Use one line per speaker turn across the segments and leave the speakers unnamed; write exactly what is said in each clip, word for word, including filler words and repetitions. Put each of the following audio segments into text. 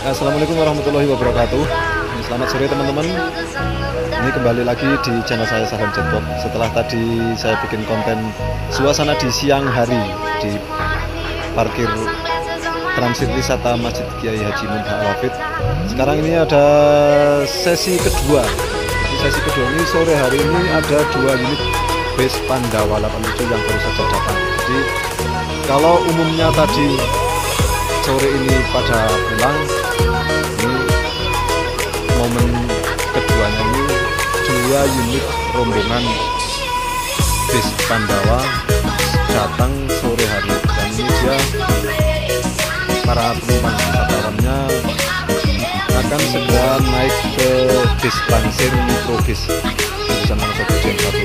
Assalamualaikum warahmatullahi wabarakatuh. Selamat sore teman-teman. Ini kembali lagi di channel saya Saham Jackpot. Setelah tadi saya bikin konten suasana di siang hari di parkir transit wisata Masjid Kiai Haji Muntaha Al-Wafid. Sekarang ini ada sesi kedua. Di sesi kedua ini sore hari ini ada dua unit bus Pandawa delapan tujuh yang baru saja datang. Jadi kalau umumnya tadi sore ini pada pulang, ini momen keduanya ini dua unit rombongan bis Pandawa datang sore hari, dan ini dia para penumpang wisatawannya akan segera naik ke bis Pangsir Mikrobis jurusan Wonosobo Jam satu.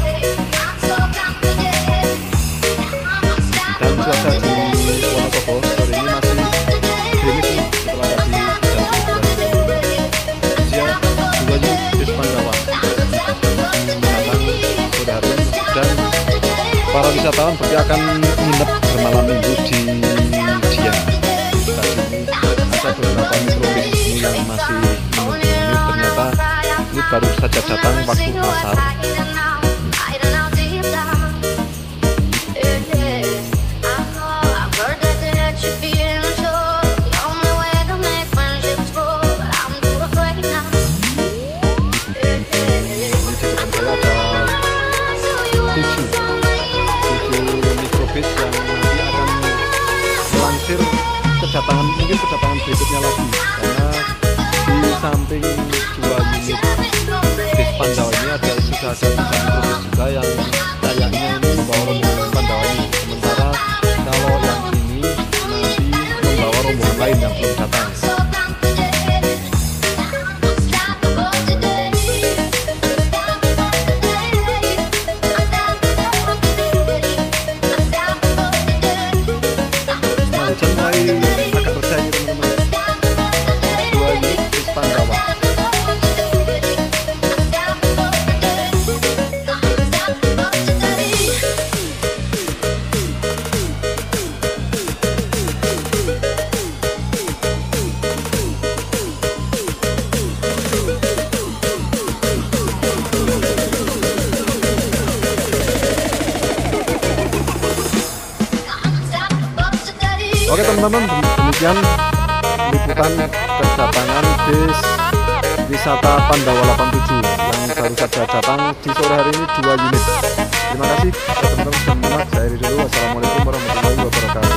Dan cuaca di Wonosobo sore ini masih gerimis setelah tadi hujan hujan. Dia dua unit bis Pandawa datang sore hari, dan para wisatawan berarti akan menginap bermalam minggu di Dieng. Ada beberapa mikrobis ini yang masih menunggu. Ini ternyata ini baru saja datang waktu asar. Kedatangan mungkin kedatangan berikutnya lagi, karena di samping dua unit bis Pandawa ini ada sudah ada tiga mikrobis juga yang kayaknya ini membawa rombongan Pandawa ini. Sementara kalau yang ini nanti membawa rombongan lain yang belum datang. Oke teman-teman, demikian liputan kedatangan bis wisata Pandawa delapan tujuh yang baru saja datang di sore hari ini dua unit. Terima kasih teman-teman sudah menyimak. Saya Ridho. Wassalamualaikum warahmatullahi wabarakatuh.